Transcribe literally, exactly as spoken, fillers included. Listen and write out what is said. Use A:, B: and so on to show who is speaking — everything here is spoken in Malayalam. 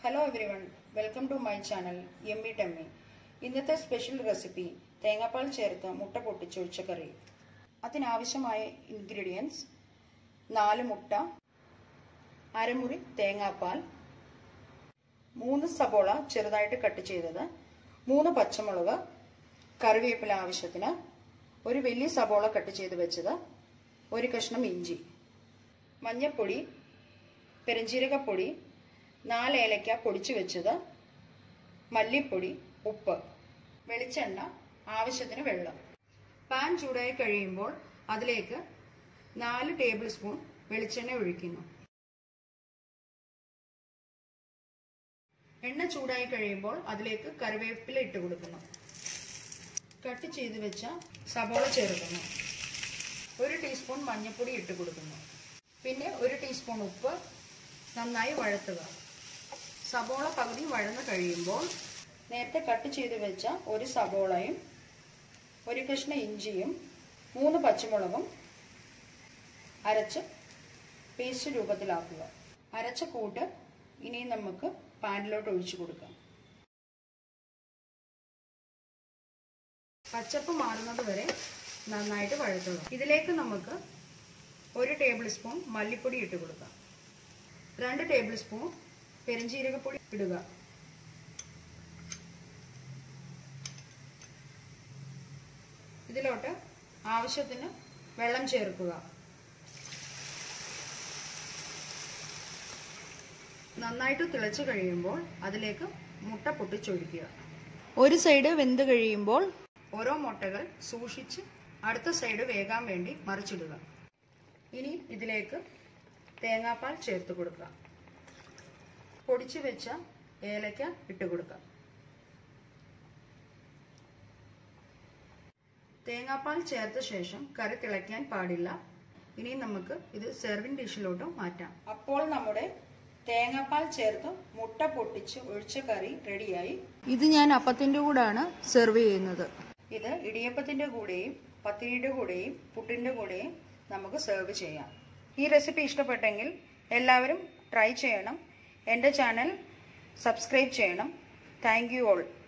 A: Hello everyone, welcome to my channel Yummy Tummy. ഇന്നത്തെ സ്പെഷ്യൽ റെസിപ്പി തേങ്ങാപ്പാൽ ചേർത്ത് മുട്ട പൊട്ടിച്ച് ഒഴിച്ചക്കറി. അതിനാവശ്യമായ ഇൻഗ്രീഡിയൻസ് നാല് മുട്ട, അരമുറി തേങ്ങാപ്പാൽ, മൂന്ന് സബോള ചെറുതായിട്ട് കട്ട് ചെയ്തത്, മൂന്ന് പച്ചമുളക്, കറിവേപ്പില ആവശ്യത്തിന്, ഒരു വലിയ സബോള കട്ട് ചെയ്ത് വെച്ചത്, ഒരു കഷ്ണം ഇഞ്ചി, മഞ്ഞൾപ്പൊടി, പെരുംജീരകപ്പൊടി, നാല് ഏലക്ക പൊടിച്ചു വെച്ചത്, മല്ലിപ്പൊടി, ഉപ്പ്, വെളിച്ചെണ്ണ, ആവശ്യത്തിന് വെള്ളം. പാൻ ചൂടായി കഴിയുമ്പോൾ അതിലേക്ക് നാല് ടേബിൾ സ്പൂൺ വെളിച്ചെണ്ണ ഒഴിക്കുന്നു. എണ്ണ ചൂടായി കഴിയുമ്പോൾ അതിലേക്ക് കറിവേപ്പില ഇട്ട് കൊടുക്കുന്നു. കട്ട് ചെയ്ത് വെച്ച സബോള ചേർക്കുന്നു. ഒരു ടീസ്പൂൺ മഞ്ഞൾപ്പൊടി ഇട്ട് കൊടുക്കുന്നു. പിന്നെ ഒരു ടീസ്പൂൺ ഉപ്പ്. നന്നായി വഴറ്റുക. സബോള പകുതി വഴന്ന് കഴിയുമ്പോൾ നേരത്തെ കട്ട് ചെയ്ത് വെച്ച ഒരു സബോളയും ഒരു കഷ്ണം ഇഞ്ചിയും മൂന്ന് പച്ചമുളകും അരച്ച് പേസ്റ്റ് രൂപത്തിലാക്കുക. അരച്ച കൂട്ട് ഇനി നമുക്ക് പാനിലോട്ട് ഒഴിച്ചു കൊടുക്കാം. പച്ചപ്പ് മാറുന്നത് വരെ നന്നായിട്ട് വഴറ്റുക. ഇതിലേക്ക് നമുക്ക് ഒരു ടേബിൾ സ്പൂൺ മല്ലിപ്പൊടി ഇട്ട് കൊടുക്കാം. രണ്ട് ടേബിൾ സ്പൂൺ പെരുംജീരകപ്പൊടി ഇടുക. ഇതിലോട്ട് ആവശ്യത്തിന് വെള്ളം ചേർക്കുക. നന്നായിട്ട് തിളച്ചു കഴിയുമ്പോൾ അതിലേക്ക് മുട്ട പൊട്ടിച്ചൊഴിക്കുക. ഒരു സൈഡ് വെന്ത് കഴിയുമ്പോൾ ഓരോ മുട്ടകൾ സൂക്ഷിച്ച് അടുത്ത സൈഡ് വേകാൻ വേണ്ടി മറിച്ചിടുക. ഇനി ഇതിലേക്ക് തേങ്ങാപ്പാൽ ചേർത്ത് കൊടുക്കുക. പൊടിച്ചു വെച്ച ഏലക്ക ഇട്ട് കൊടുക്കുക. തേങ്ങാപ്പാൽ ചേർത്ത ശേഷം കറി തിളയ്ക്കാൻ പാടില്ല. ഇനി നമുക്ക് ഇത് സെർവിംഗ് ഡിഷിലോട്ട് മാറ്റാം. അപ്പോൾ നമ്മുടെ തേങ്ങാപ്പാൽ ചേർത്ത് മുട്ട പൊട്ടിച്ച് ഒഴിച്ച കറി റെഡിയായി. ഇത് ഞാൻ അപ്പത്തിന്റെ കൂടെയാണ് സെർവ് ചെയ്യുന്നത്. ഇത് ഇടിയപ്പത്തിന്റെ കൂടെയും പത്തിരിയുടെ കൂടെയും പുട്ടിന്റെ കൂടെയും നമുക്ക് സെർവ് ചെയ്യാം. ഈ റെസിപ്പി ഇഷ്ടപ്പെട്ടെങ്കിൽ എല്ലാവരും ട്രൈ ചെയ്യണം. എൻ്റെ ചാനൽ സബ്സ്ക്രൈബ് ചെയ്യണം. Thank you all.